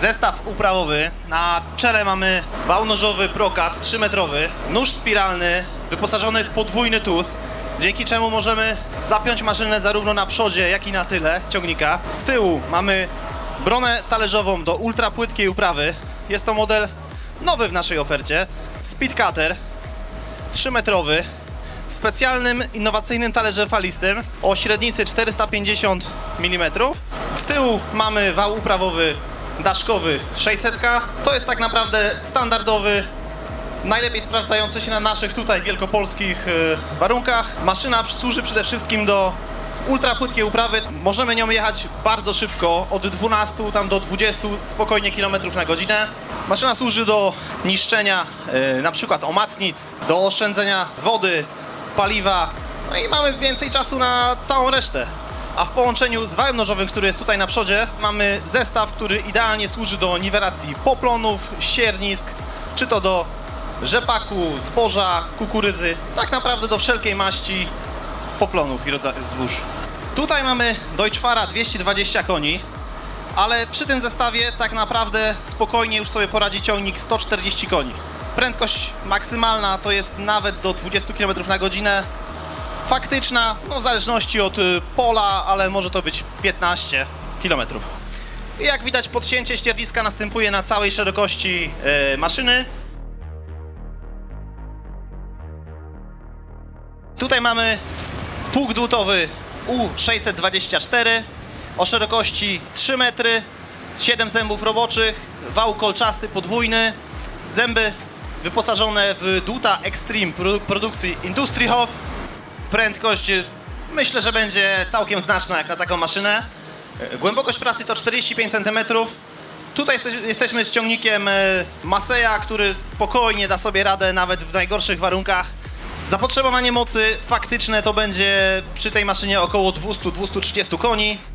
Zestaw uprawowy. Na czele mamy wał nożowy Procat 3-metrowy, nóż spiralny wyposażony w podwójny tus, dzięki czemu możemy zapiąć maszynę zarówno na przodzie, jak i na tyle ciągnika. Z tyłu mamy bronę talerzową do ultra płytkiej uprawy. Jest to model nowy w naszej ofercie. Speed Cutter 3-metrowy, specjalnym, innowacyjnym talerzem falistym o średnicy 450 mm. Z tyłu mamy wał uprawowy daszkowy 600. To jest tak naprawdę standardowy, najlepiej sprawdzający się na naszych tutaj wielkopolskich warunkach. Maszyna służy przede wszystkim do ultra płytkiej uprawy. Możemy nią jechać bardzo szybko, od 12 tam do 20 spokojnie kilometrów na godzinę. Maszyna służy do niszczenia na przykład omacnic, do oszczędzenia wody, paliwa, no i mamy więcej czasu na całą resztę. A w połączeniu z wałem nożowym, który jest tutaj na przodzie, mamy zestaw, który idealnie służy do niwelacji poplonów, siernisk, czy to do rzepaku, zboża, kukurydzy, tak naprawdę do wszelkiej maści poplonów i rodzajów zbóż. Tutaj mamy Deutschfahra 220 koni, ale przy tym zestawie tak naprawdę spokojnie już sobie poradzi ciągnik 140 koni. Prędkość maksymalna to jest nawet do 20 km na godzinę. Faktyczna, no w zależności od pola, ale może to być 15 km. I jak widać, podcięcie ścierniska następuje na całej szerokości maszyny. Tutaj mamy pług dłutowy U624 o szerokości 3 metry, 7 zębów roboczych, wał kolczasty podwójny, zęby wyposażone w dłuta Extreme produkcji Industriehof. Prędkość myślę, że będzie całkiem znaczna jak na taką maszynę. Głębokość pracy to 45 cm. Tutaj jesteśmy z ciągnikiem Maseja, który spokojnie da sobie radę nawet w najgorszych warunkach. Zapotrzebowanie mocy faktyczne to będzie przy tej maszynie około 200-230 koni.